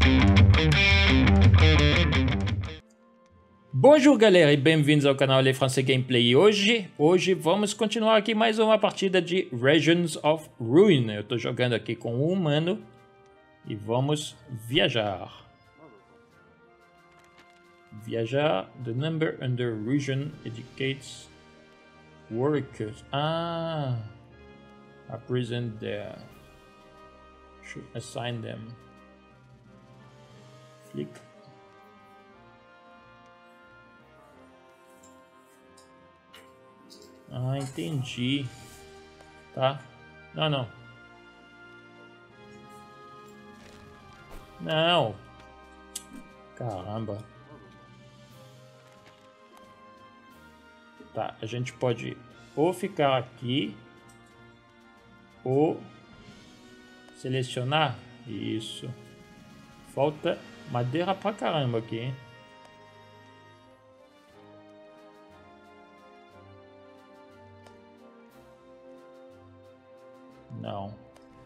Bonjour galera e bem-vindos ao canal Le Français Gameplay. E hoje vamos continuar aqui mais uma partida de Regions of Ruin. Eu tô jogando aqui com um humano e vamos viajar. Viajar, the number under region indicates workers. Ah, a prison there. Should assign them. Flick. Ah, entendi. Tá. Não. Não. Caramba. Tá, a gente pode ou ficar aqui ou selecionar. Isso. Falta madeira pra caramba aqui, hein? Não.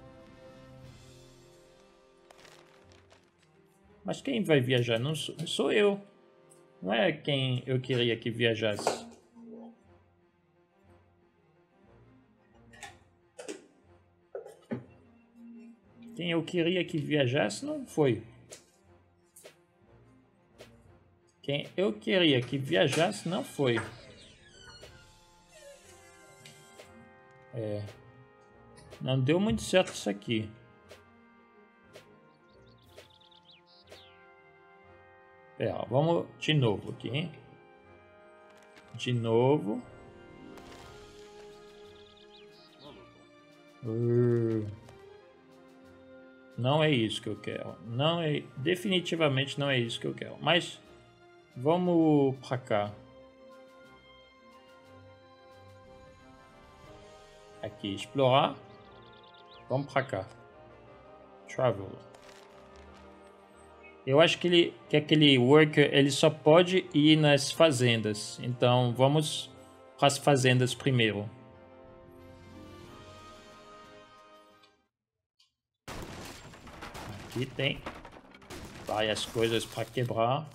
Mas quem vai viajar? Não sou eu. Não é quem eu queria que viajasse. Quem eu queria que viajasse não foi. Quem eu queria que viajasse não foi. Não deu muito certo isso aqui. Pera, vamos de novo aqui, hein? De novo. Não é isso que eu quero. Não é, definitivamente não é isso que eu quero. Mas vamos pra cá. Aqui, explorar. Vamos pra cá. Travel. Eu acho que aquele worker ele só pode ir nas fazendas. Então vamos para as fazendas primeiro. Aqui tem várias coisas para quebrar.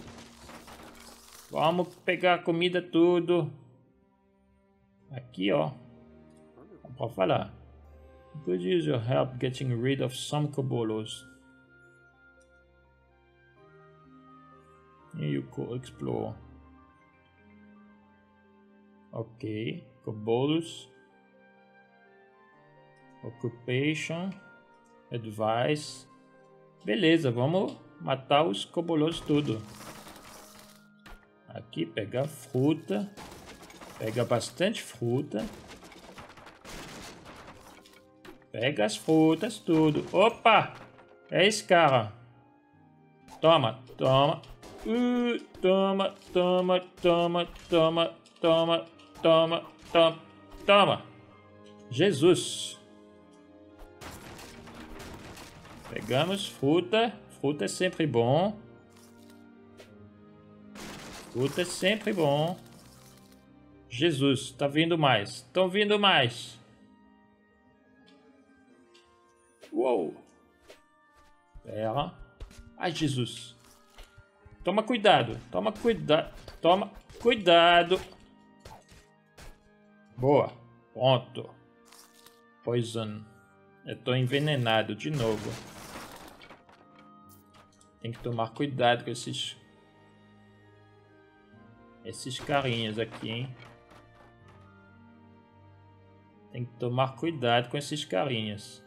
Vamos pegar a comida tudo. Aqui, ó. Vamos falar. Could use your help getting rid of some kobolos. You could explore. Ok, kobolos. Occupation. Advice. Beleza, vamos matar os kobolos tudo. Aqui pegar fruta. Pega bastante fruta. Pega as frutas, tudo. Opa! É esse cara. Toma. Toma. Jesus. Pegamos fruta. Fruta é sempre bom. Fruta é sempre bom. Jesus, tá vindo mais. Estão vindo mais. Uou! Pera. Ai, Jesus. Toma cuidado. Toma cuidado. Boa. Pronto. Poison. Eu tô envenenado de novo. Tem que tomar cuidado com esses carinhas aqui, hein? Tem que tomar cuidado com esses carinhas.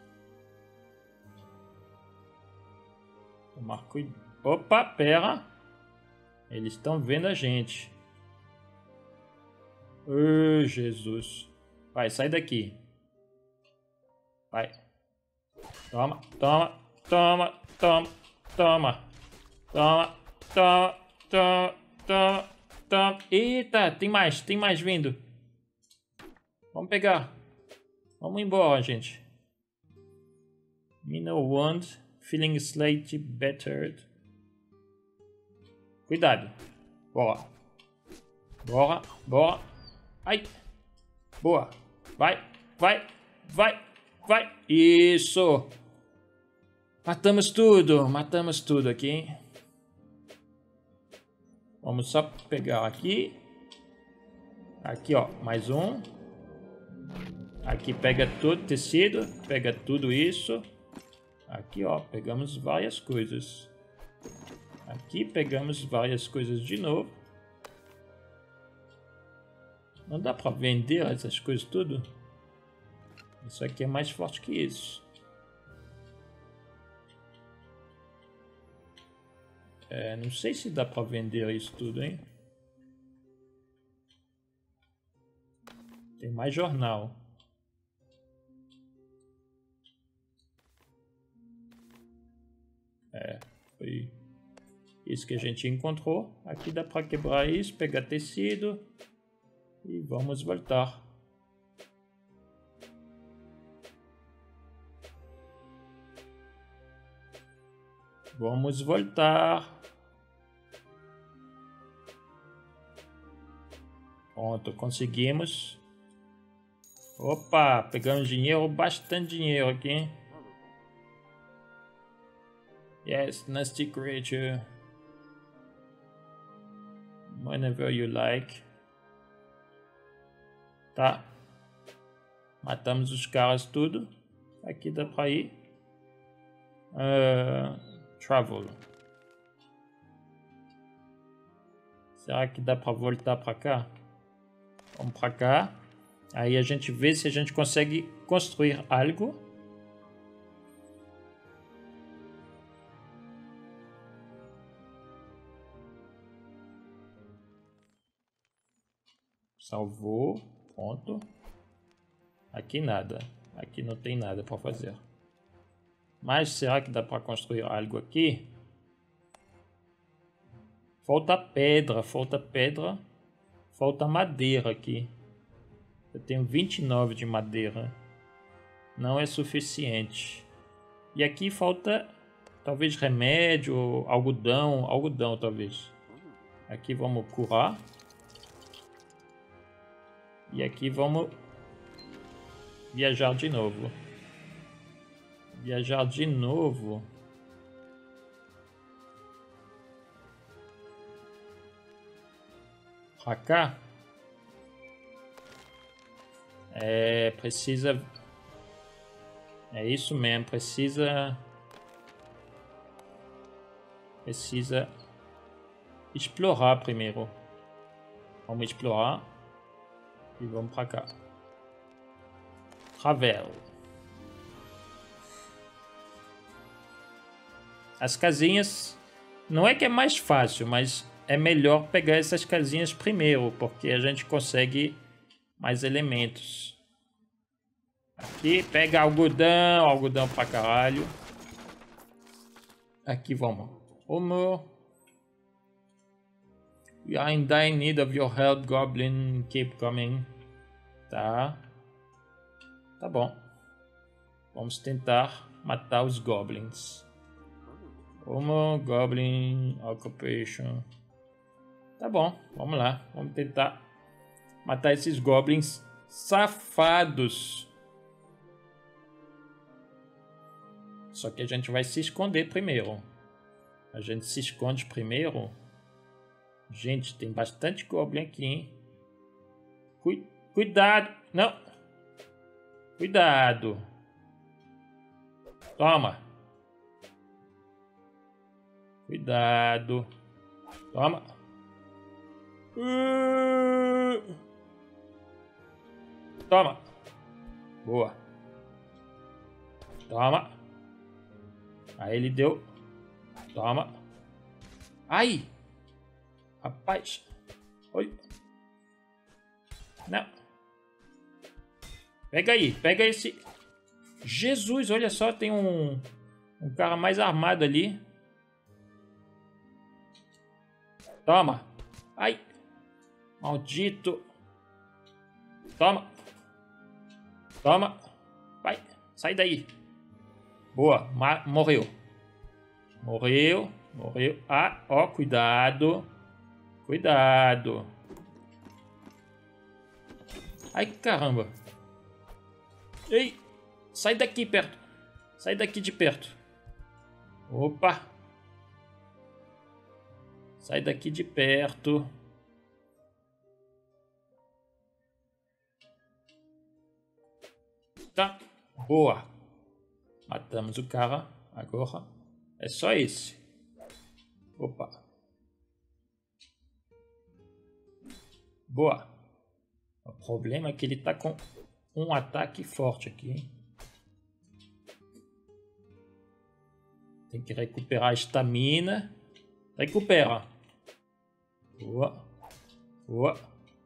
Tomar cuidado. Opa, pera. Eles estão vendo a gente. Oh, Jesus. Vai, sai daqui. Vai. Toma. Eita, tem mais vindo. Vamos pegar. Vamos embora, gente. Minnow Wand. Feeling slightly battered. Cuidado. Bora. Ai. Boa. Vai. Isso. Matamos tudo aqui. Vamos só pegar aqui. Aqui, ó, mais um. Aqui pega todo tecido, pega tudo isso. Aqui, ó, pegamos várias coisas. Aqui pegamos várias coisas de novo. Não dá pra vender essas coisas tudo? Isso aqui é mais forte que isso. Não sei se dá pra vender isso tudo, hein? Tem mais jornal. Foi isso que a gente encontrou. Aqui dá pra quebrar isso, pegar tecido. E vamos voltar. Vamos voltar. Pronto, conseguimos. Opa, pegamos dinheiro, bastante dinheiro aqui. Yes, nasty creature. Whenever you like. Tá. Matamos os caras tudo. Aqui dá pra ir. Travel. Será que dá pra voltar pra cá? Vamos pra cá. Aí a gente vê se a gente consegue construir algo. Salvou. Pronto. Aqui nada. Aqui não tem nada para fazer. Mas será que dá para construir algo aqui? Falta pedra, falta pedra. Falta madeira aqui. Eu tenho 29 de madeira. Não é suficiente. E aqui falta talvez remédio, algodão. Algodão talvez. Aqui vamos curar. E aqui vamos viajar de novo. Viajar de novo. Pra cá. Precisa... É isso mesmo, precisa explorar primeiro. Vamos explorar. E vamos pra cá. Travel. As casinhas... Não é que é mais fácil, mas é melhor pegar essas casinhas primeiro, porque a gente consegue mais elementos. Aqui, pega algodão, algodão pra caralho. Aqui, vamos. We are in dire need of your help, Goblin. Keep coming. Tá. Tá bom. Vamos tentar matar os Goblins. Goblin Occupation. Tá bom, vamos lá. Vamos tentar matar esses Goblins safados. Só que a gente vai se esconder primeiro. A gente se esconde primeiro. Gente, tem bastante Goblin aqui, hein? Cuidado! Não! Cuidado! Toma! Cuidado! Toma! Toma! Boa! Toma! Aí ele deu. Toma! Ai! Rapaz! Oi! Não! Pega aí! Pega esse... Jesus! Olha só, tem um cara mais armado ali. Toma! Ai! Maldito! Toma! Toma! Vai! Sai daí! Boa! Morreu! Morreu! Morreu! Ah! Ó! Cuidado! Cuidado! Ai, caramba! Ei! Sai daqui perto! Sai daqui de perto! Opa! Sai daqui de perto. Tá. Boa. Matamos o cara. Agora é só esse. Opa. Boa. O problema é que ele tá com um ataque forte aqui, hein? Tem que recuperar a estamina. Recupera. Boa. Boa.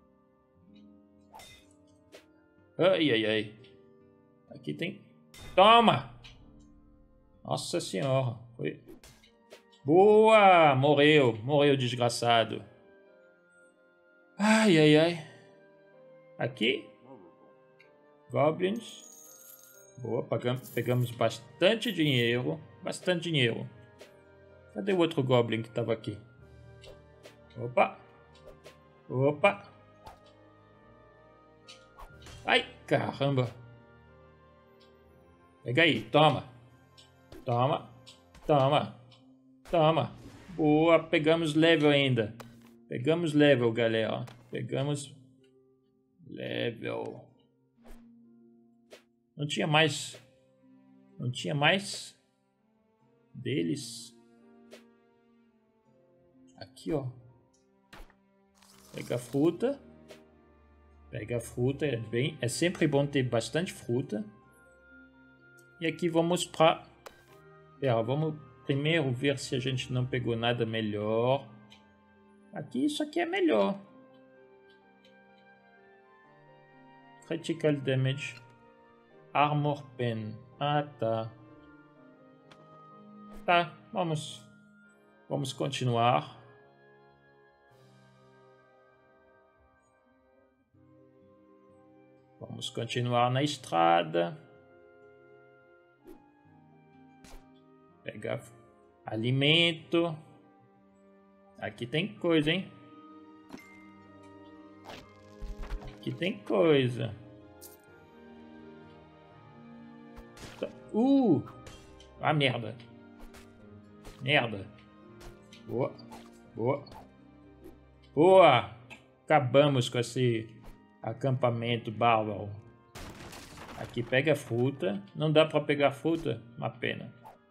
Ai, ai, ai. Aqui tem... Toma! Nossa senhora. Foi... Boa! Morreu. Morreu, desgraçado. Ai, ai, ai. Aqui. Goblins. Boa, pegamos bastante dinheiro. Bastante dinheiro. Cadê o outro Goblin que estava aqui? Opa. Opa. Ai, caramba. Pega aí, toma. Toma. Toma. Toma. Boa, pegamos level ainda. Pegamos level, galera. Pegamos level. Não tinha mais. Não tinha mais deles. Aqui, ó. Pega a fruta. Pega a fruta. É sempre bom ter bastante fruta. E aqui vamos para... vamos primeiro ver se a gente não pegou nada melhor. Aqui, isso aqui é melhor. Critical Damage. Armor Pen. Ah, tá. Tá, vamos continuar. Vamos continuar na estrada. Pegar alimento. Aqui tem coisa, hein? Aqui tem coisa. Ah, merda. Merda. Boa. Boa. Boa. Acabamos com esse acampamento bárbaro. Aqui pega fruta. Não dá pra pegar fruta? Uma pena.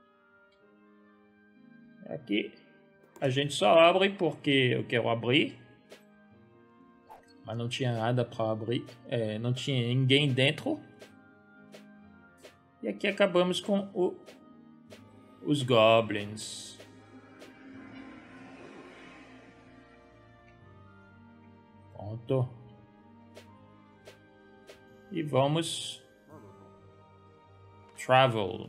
Aqui a gente só abre porque eu quero abrir. Mas não tinha nada pra abrir. Não tinha ninguém dentro. E aqui acabamos com os Goblins. Pronto. E vamos... Travel.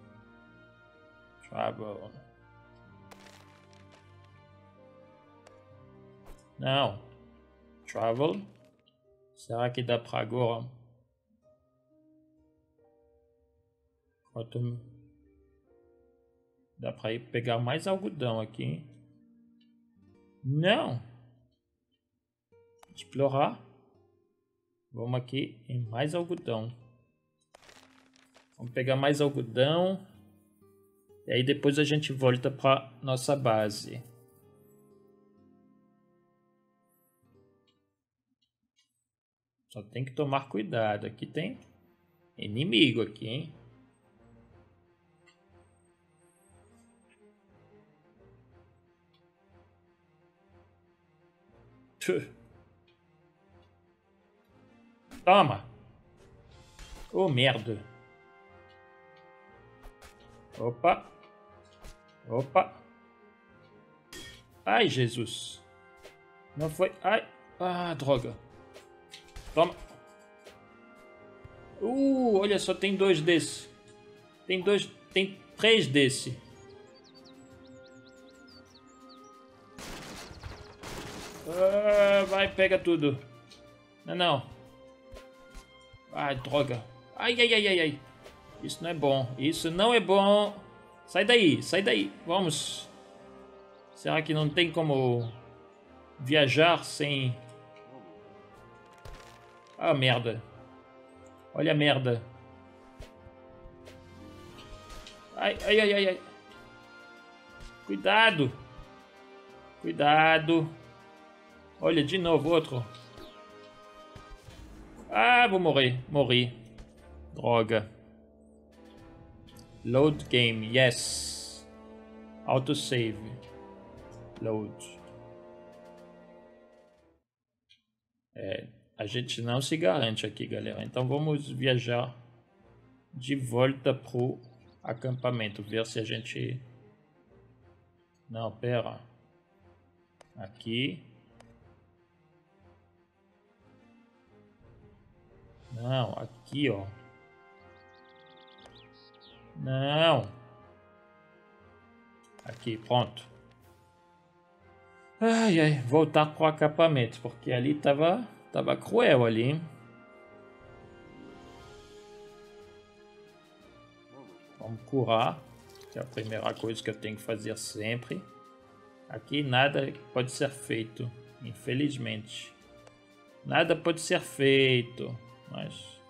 Não. Travel. Será que dá pra agora? Dá pra ir pegar mais algodão aqui, hein? Não. Explorar. Vamos aqui em mais algodão. Vamos pegar mais algodão. E aí depois a gente volta para nossa base. Só tem que tomar cuidado. Aqui tem inimigo aqui, hein? Toma! Oh, merda! Opa! Opa! Ai, Jesus! Não foi... Ai! Ah, droga! Toma! Olha só, tem 2 desse. Tem 3 desse. Vai, pega tudo. Não. Ai, droga. Ai. Isso não é bom. Isso não é bom. Sai daí. Vamos. Será que não tem como viajar sem... Ah, merda. Olha a merda. Ai. Cuidado. Cuidado. Olha, de novo, outro. Ah, vou morrer. Morri. Droga. Load game, yes. Autosave. Load. A gente não se garante aqui, galera. Então vamos viajar de volta pro acampamento. Ver se a gente... Não, pera. Aqui. Não, aqui, ó. Não. Aqui, pronto. Ai, ai, voltar pro acampamento, porque ali tava cruel ali, hein? Vamos curar, que é a primeira coisa que eu tenho que fazer sempre. Aqui nada pode ser feito, infelizmente. Nada pode ser feito, mas...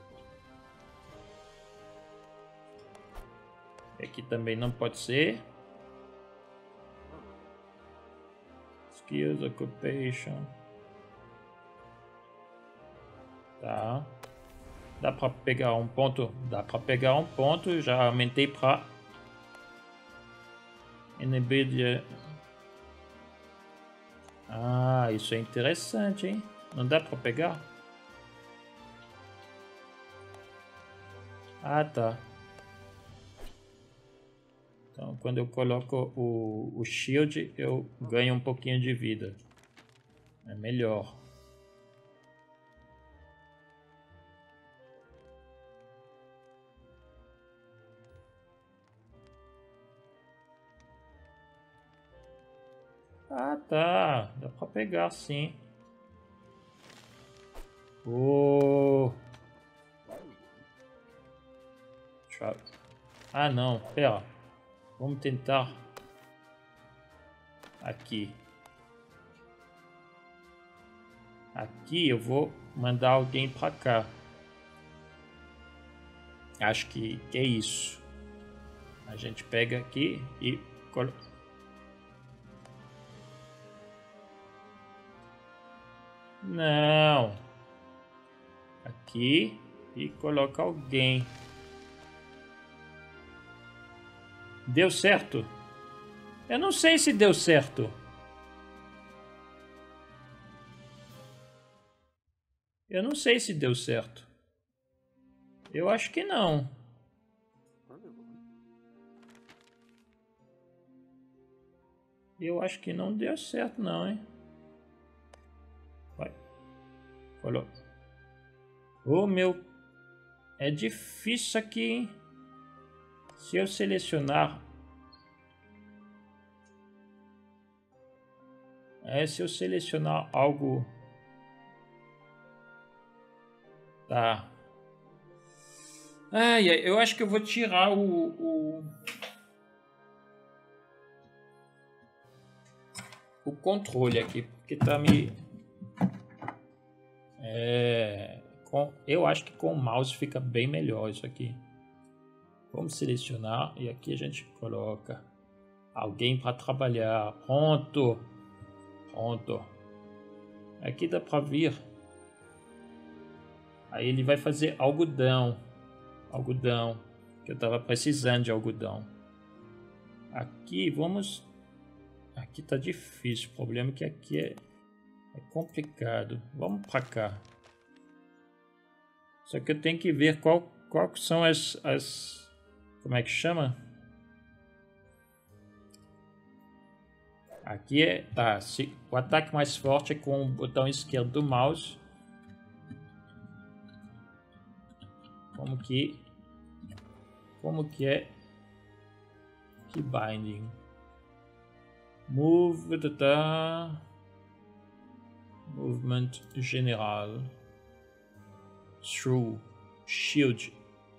Aqui também não pode ser. Skills, occupation. Tá. Dá pra pegar um ponto? Dá pra pegar um ponto. Já aumentei pra... NVIDIA. Ah, isso é interessante, hein? Não dá pra pegar? Ah, tá. Então, quando eu coloco o shield, eu ganho um pouquinho de vida. É melhor. Ah, tá. Dá pra pegar, sim. Oh. Ah, não. Pera. Vamos tentar. Aqui. Aqui eu vou mandar alguém pra cá. Acho que é isso. A gente pega aqui e coloca. Não. Aqui e coloca alguém. Deu certo? Eu não sei se deu certo. Eu não sei se deu certo. Eu acho que não. Eu acho que não deu certo não, hein? Vai. Coloca. Oh, meu. É difícil isso aqui, hein? Se eu selecionar... se eu selecionar algo... Tá. Ai, eu acho que eu vou tirar o controle aqui, porque tá me... eu acho que com o mouse fica bem melhor isso aqui. Vamos selecionar e aqui a gente coloca alguém para trabalhar. Pronto. Pronto. Aqui dá para vir. Aí ele vai fazer algodão. Algodão. Que eu estava precisando de algodão. Aqui vamos... Aqui tá difícil. O problema é que aqui é complicado. Vamos para cá. Só que eu tenho que ver qual são as... Como é que chama? Aqui é... Tá, o ataque mais forte é com o botão esquerdo do mouse. Como que é? Que binding. Move, movement general. Through. Shield.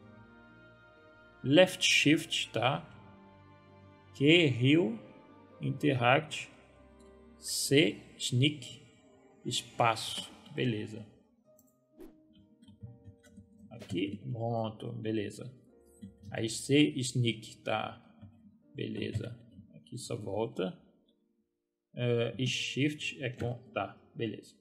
Left shift, tá? Q, heal, interact, C, sneak, espaço, beleza. Aqui, pronto, beleza. Aí C, sneak, tá, beleza. Aqui só volta. E Shift é com... Tá, beleza.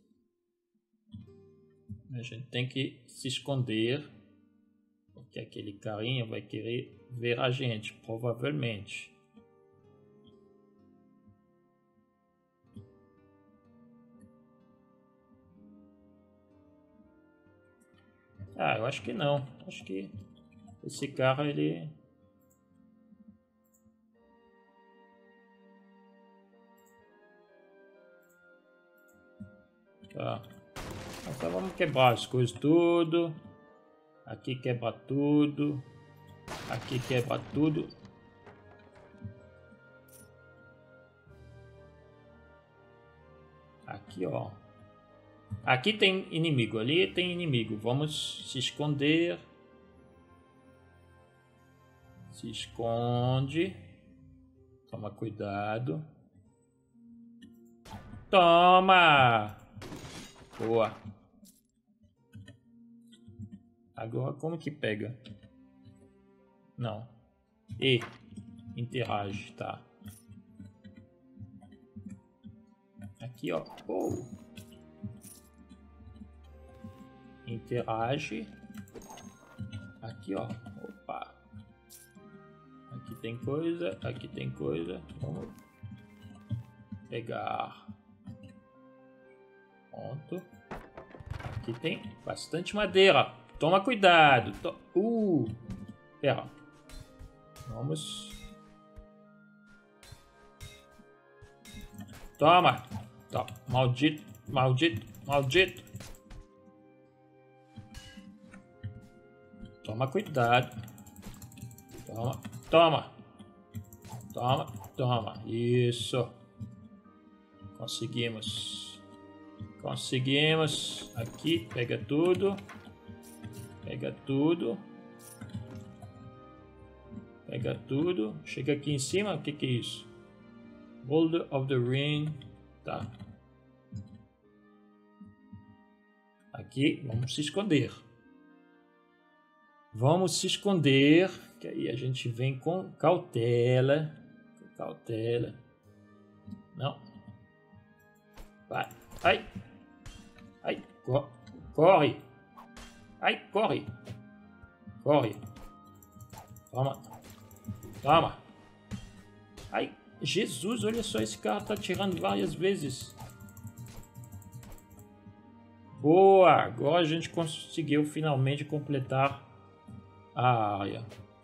A gente tem que se esconder. Porque aquele carinha vai querer ver a gente, provavelmente. Eu acho que não. Acho que esse cara, ele... Tá. Então vamos quebrar as coisas tudo. Aqui quebra tudo. Aqui quebra tudo. Aqui, ó. Aqui tem inimigo, ali tem inimigo. Vamos se esconder. Se esconde. Toma cuidado. Toma! Boa. Agora como que pega? Não. E interage, tá. Aqui, ó. Interage. Aqui, ó. Opa. Aqui tem coisa. Aqui tem coisa. Vamos pegar. Pronto. Aqui tem bastante madeira. Toma cuidado. Pera. Vamos. Toma. Tá. Maldito. Maldito. Maldito. Toma cuidado. Toma. Toma. Toma. Toma. Isso. Conseguimos. Conseguimos. Aqui. Pega tudo. Pega tudo. Pega tudo. Chega aqui em cima. O que que é isso? Boulder of the Ring. Tá. Aqui. Vamos se esconder. Vamos se esconder. Que aí a gente vem com cautela. Com cautela. Não. Vai. Ai. Ai. Corre. Ai, corre. Corre. Toma. Toma. Ai, Jesus, olha só, esse cara tá atirando várias vezes. Boa, agora a gente conseguiu finalmente completar a área.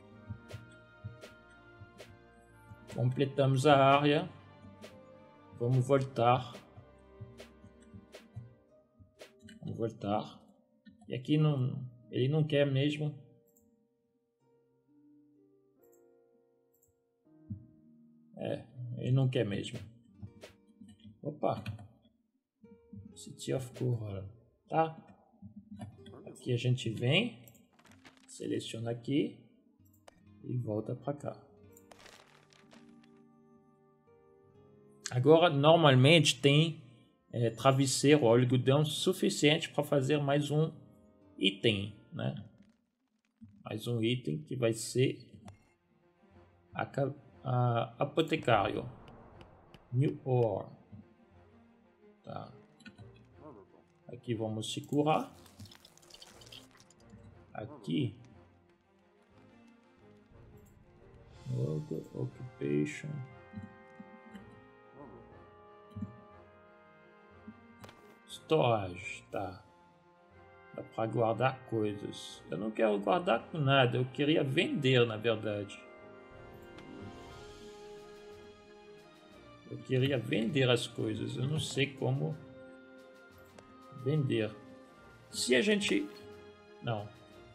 Completamos a área. Vamos voltar. Vamos voltar. E aqui não, ele não quer mesmo. Ele não quer mesmo. Opa. City of Coral. Tá. Aqui a gente vem. Seleciona aqui. E volta para cá. Agora, normalmente tem travesseiro, algodão suficiente para fazer mais um item, né? Mais um item que vai ser apotecário. New Ore. Tá. Aqui vamos se curar. Aqui. Occupation. Storage, tá. Dá para guardar coisas. Eu não quero guardar com nada, eu queria vender, na verdade. Eu queria vender as coisas, eu não sei como vender. Se a gente... Não.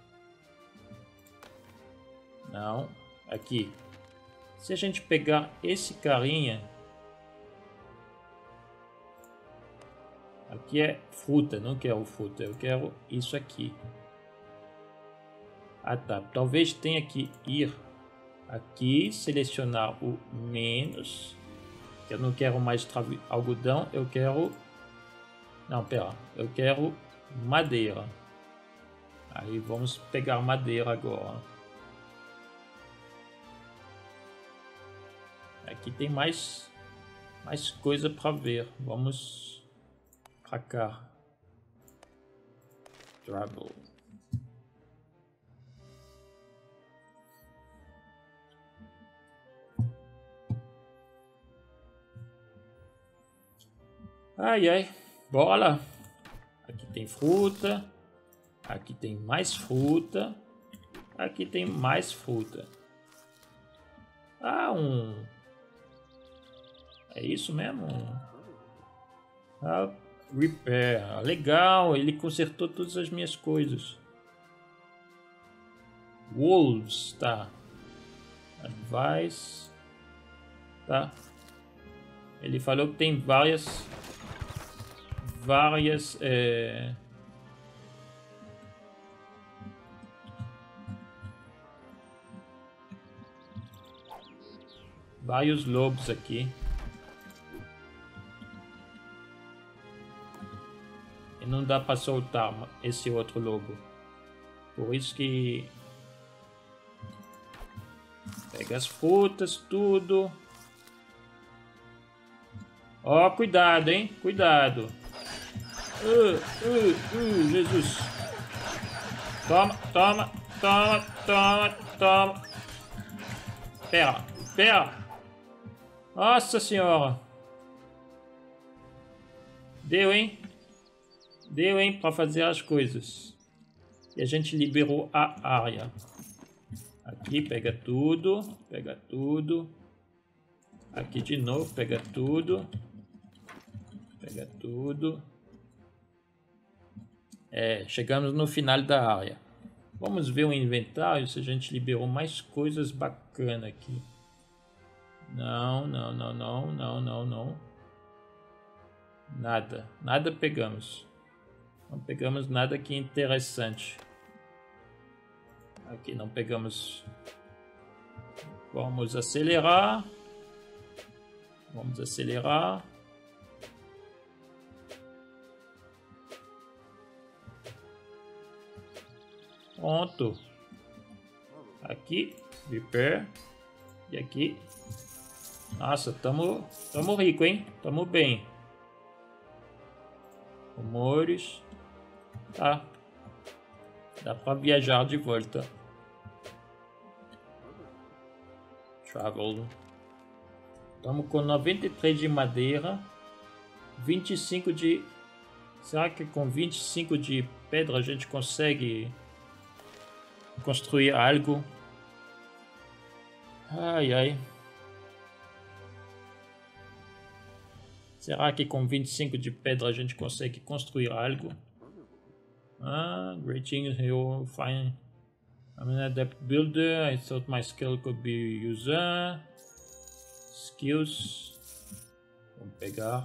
Não. Aqui. Se a gente pegar esse carinha... Aqui é fruta, não quero fruta, eu quero isso aqui. Ah tá, talvez tenha que ir aqui, selecionar o menos. Eu não quero mais algodão, eu quero... Não, pera, eu quero madeira. Aí vamos pegar madeira agora. Aqui tem mais coisa para ver. Vamos para cá. Travel. Ai, ai. Bora. Aqui tem fruta. Aqui tem mais fruta. Aqui tem mais fruta. Ah, É isso mesmo? Ah, repair. Legal, ele consertou todas as minhas coisas. Wolves, tá. Advice. Tá. Ele falou que tem várias vários lobos aqui. E não dá para soltar esse outro lobo. Por isso que pega as frutas, tudo. Ó, cuidado, hein? Cuidado. Jesus. Toma, toma, toma, toma, toma. Pera. Nossa senhora. Deu, hein? Deu, hein? Pra fazer as coisas. E a gente liberou a área. Aqui, pega tudo. Pega tudo. Aqui de novo, pega tudo. Pega tudo. Chegamos no final da área. Vamos ver o inventário se a gente liberou mais coisas bacanas aqui. Não. Nada pegamos. Não pegamos nada aqui interessante. Aqui não pegamos. Vamos acelerar. Pronto. Aqui, repair. E aqui. Nossa, tamo rico, hein? Tamo bem. Rumores. Tá. Dá pra viajar de volta. Travel. Estamos com 93 de madeira. 25 de... Será que com 25 de pedra a gente consegue construir algo? Ai. Será que com 25 de pedra a gente consegue construir algo? Greetings, you fine. I'm an adept builder. I thought my skill could be user. Skills. Vamos pegar.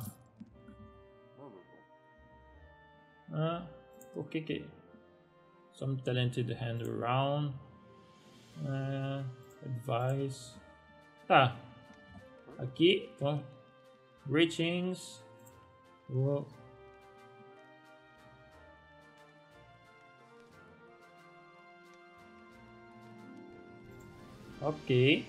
Por que? Some talented hand around. Advice. Tá. Aqui. Greetings. Ok.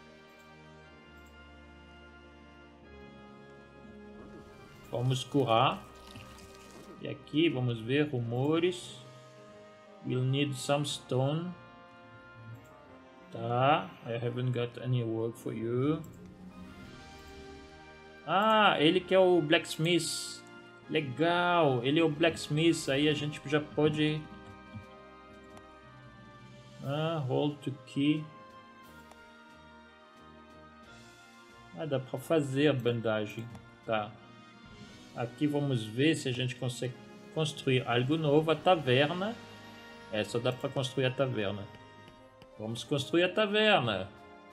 Vamos curar. E aqui vamos ver rumores. We'll need some stone. Tá. I haven't got any work for you. Ele que é o blacksmith. Legal. Ele é o blacksmith. Aí a gente já pode... hold to key. Dá pra fazer a bandagem. Tá. Aqui vamos ver se a gente consegue construir algo novo. A taverna. Só dá pra construir a taverna. Vamos construir a taverna.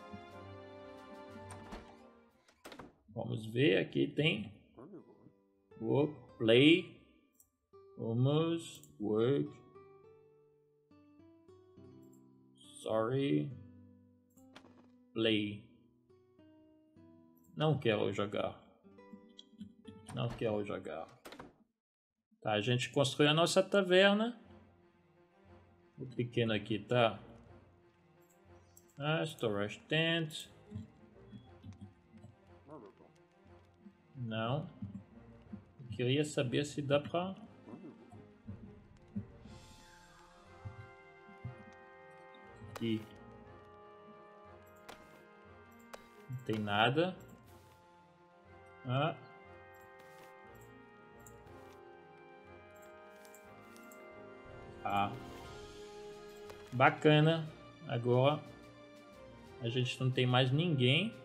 Vamos ver. Aqui tem... Work, play. Vamos. Work. Sorry. Play. Não quero jogar. Tá, a gente construiu a nossa taverna. O pequeno aqui, tá? Storage tent. Não. Eu queria saber se dá pra... Aqui. Não tem nada. Ah. Ah. Bacana. Agora a gente não tem mais ninguém.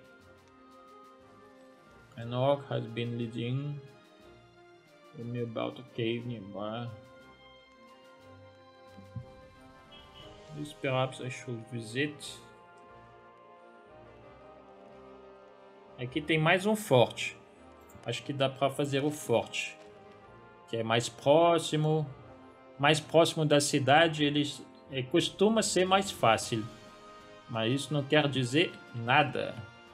An orc has been leading me about a cave nearby. This perhaps I should visit. Aqui tem mais um forte. Acho que dá para fazer o forte, que é mais próximo da cidade. Eles costuma ser mais fácil, mas isso não quer dizer nada.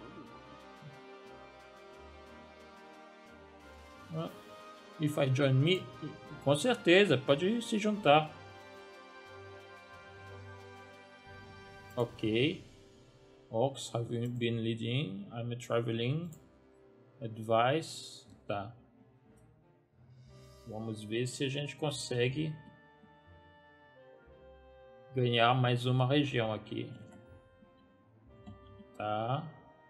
If I join me, com certeza pode se juntar. Ok. Orcs have been leading. I'm traveling. Advice. Tá. Vamos ver se a gente consegue ganhar mais uma região aqui. Tá.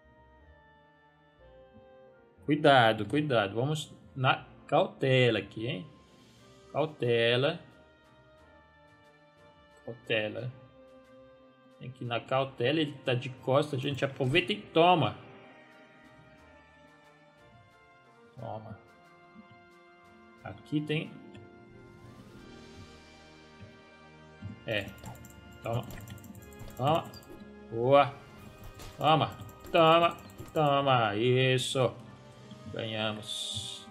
Cuidado, cuidado. Vamos na cautela aqui, hein? Cautela. Cautela. Tem que ir na cautela. Ele tá de costas. A gente aproveita e toma. Toma. Aqui tem... Toma. Toma. Boa. Toma. Toma. Toma. Isso. Ganhamos.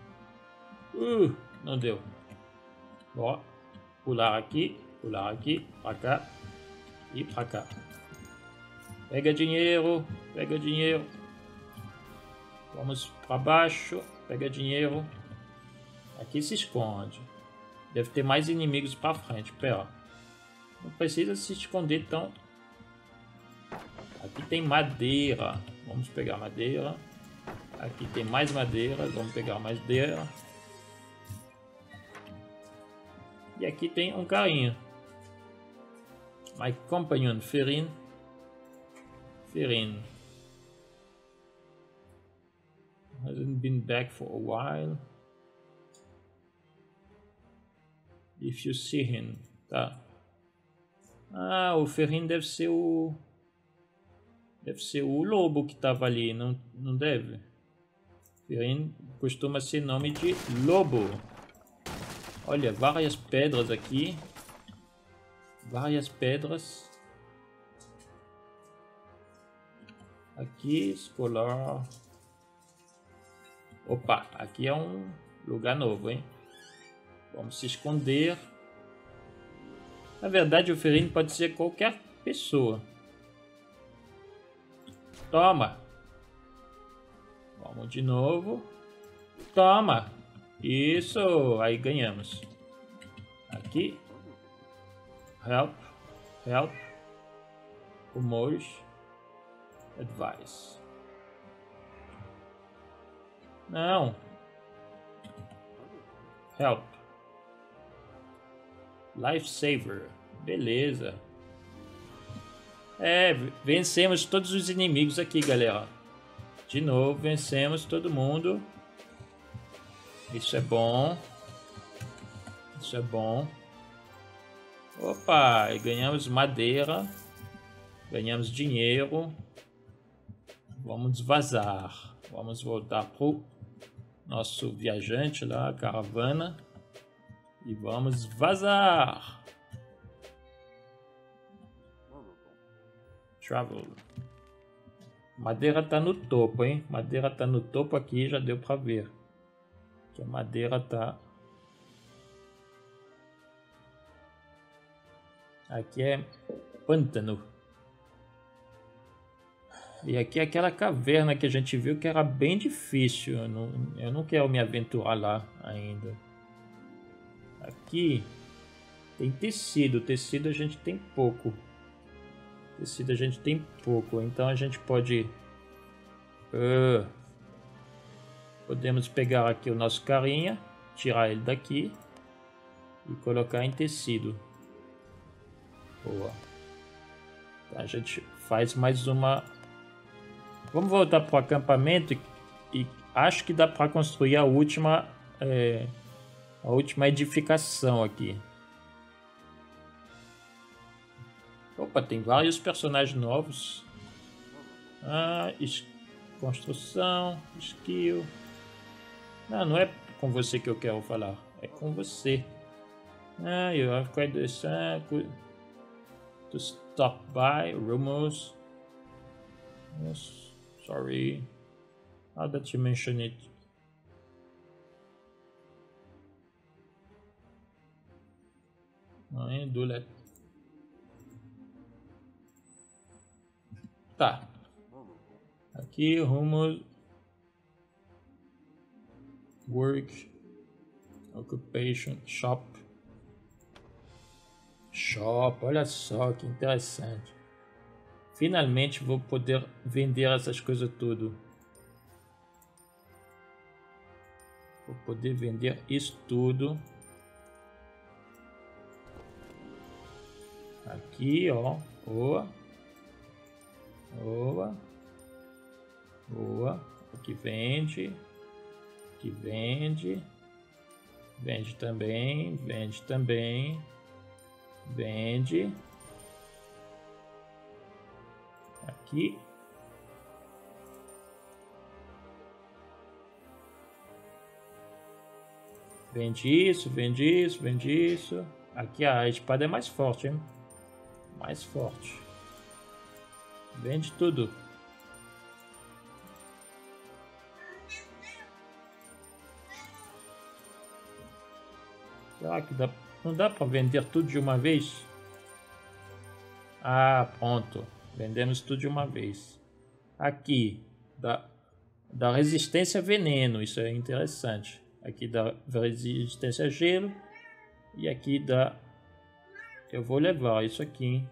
Não deu. Ó. Pular aqui. Pular aqui. Pra cá. E pra cá. Pega dinheiro. Pega dinheiro. Vamos pra baixo. Pega dinheiro. Aqui se esconde. Deve ter mais inimigos pra frente. Pera. Não precisa se esconder então. Aqui tem madeira. Vamos pegar madeira. Aqui tem mais madeira. Vamos pegar mais madeira. E aqui tem um carinha. My companion, Ferin. Ferin. Hasn't been back for a while. If you see him. Tá. Ah, o Ferin deve ser o... Deve ser o lobo que tava ali. Não deve? Ferin costuma ser nome de lobo. Olha, várias pedras aqui. Várias pedras. Aqui, escolar. Opa, aqui é um lugar novo, hein? Vamos se esconder. Na verdade, o Ferin pode ser qualquer pessoa. Toma. Vamos de novo. Toma. Isso. Aí ganhamos. Aqui. Help. Help. Rumores. Advice. Não. Help. Lifesaver. Beleza. Vencemos todos os inimigos aqui, galera. De novo, vencemos todo mundo. Isso é bom. Isso é bom. Opa, e ganhamos madeira. Ganhamos dinheiro. Vamos vazar. Vamos voltar pro nosso viajante lá, a caravana. E vamos vazar. Travel. Madeira tá no topo, hein? Madeira tá no topo aqui, já deu pra ver. Que a madeira tá... Aqui é pântano. E aqui é aquela caverna que a gente viu que era bem difícil. Eu não quero me aventurar lá ainda. Aqui tem tecido. Tecido a gente tem pouco. Tecido a gente tem pouco. Então a gente pode... Podemos pegar aqui o nosso carinha, tirar ele daqui e colocar em tecido. Boa. Então, a gente faz mais uma. Vamos voltar para o acampamento e acho que dá para construir a última edificação aqui. Opa, tem vários personagens novos. Construção, skill. Não é com você que eu quero falar. É com você. You have quite the to stop by. Rumors. Yes, sorry. Now that you mention it. Do that. Tá. Aqui, rumors. Work. Occupation. Shop. Shop. Olha só que interessante. Finalmente vou poder vender essas coisas tudo. Vou poder vender isso tudo. Aqui, ó. Boa. Boa. Boa. Aqui vende. Aqui vende. Vende também. Vende também. Vende. Aqui. Vende isso, vende isso, vende isso. Aqui a espada é mais forte, hein? Mais forte. Vende tudo. Será que não dá para vender tudo de uma vez? Ah, pronto. Vendemos tudo de uma vez. Aqui, da resistência a veneno. Isso é interessante. Aqui da resistência a gelo. E aqui da... Eu vou levar isso aqui, hein?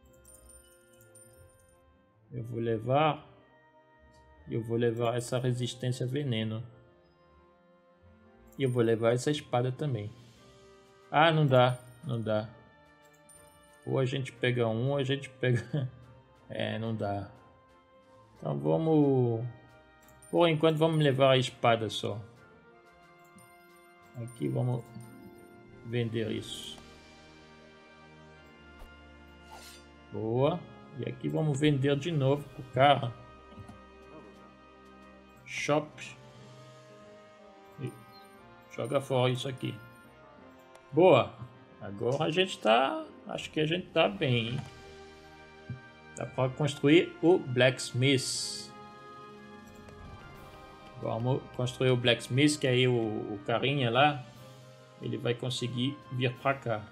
Eu vou levar essa resistência a veneno. E eu vou levar essa espada também. Ah, não dá. Não dá. Ou a gente pega um, ou a gente pega... não dá. Então vamos... Por enquanto vamos levar a espada só. Aqui vamos vender isso. Boa. E aqui vamos vender de novo o carro. Shop. E joga fora isso aqui. Boa. Agora a gente tá... Acho que a gente tá bem, hein? Dá para construir o Blacksmith. Vamos construir o Blacksmith, que aí o carinha lá, ele vai conseguir vir para cá.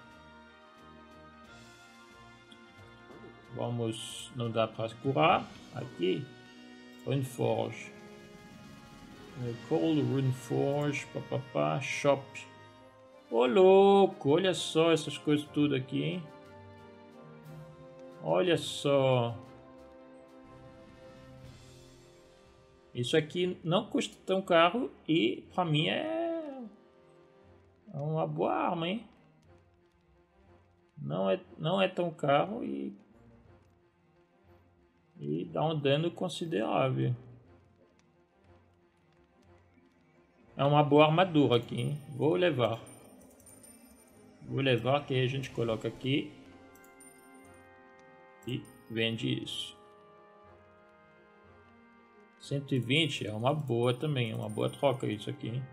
Vamos, não dá para curar. Aqui, Runeforge. Cold Runeforge, papapá, Shop. Ô louco, olha só essas coisas tudo aqui, hein? Olha só. Isso aqui não custa tão caro e para mim é uma boa arma, hein? Não é tão caro e dá um dano considerável. É uma boa armadura aqui, hein? Vou levar. Vou levar, que aí a gente coloca aqui. E vende isso. 120 é uma boa também, é uma boa troca isso aqui, hein?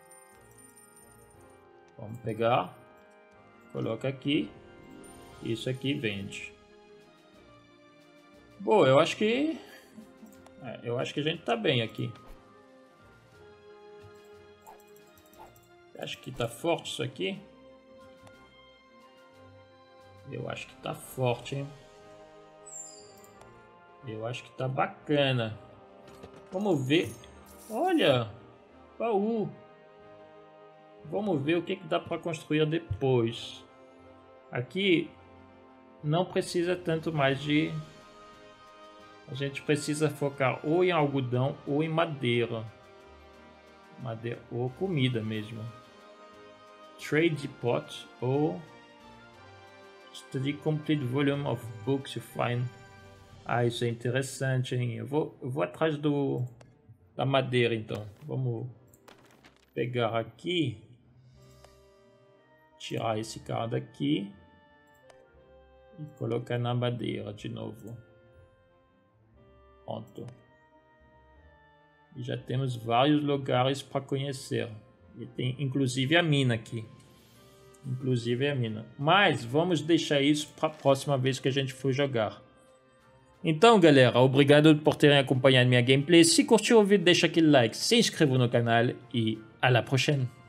Vamos pegar, coloca aqui, isso aqui vende. Boa, eu acho que a gente tá bem aqui. Acho que tá forte isso aqui. Eu acho que tá forte, hein? Eu acho que tá bacana. Vamos ver. Olha, baú. Vamos ver o que dá para construir depois. Aqui não precisa tanto mais de... A gente precisa focar ou em algodão ou em madeira. Madeira ou comida mesmo. Trade pot ou study complete volume of books you find. Ah, isso é interessante, hein? Eu vou atrás da madeira, então. Vamos pegar aqui. Tirar esse cara daqui. E colocar na madeira de novo. Pronto. E já temos vários lugares para conhecer. E tem inclusive a mina aqui. Mas vamos deixar isso para a próxima vez que a gente for jogar. Então, galera, obrigado por terem acompanhado minha gameplay. Se curtiu o vídeo, deixa aquele like, se inscreva no canal e à la prochaine.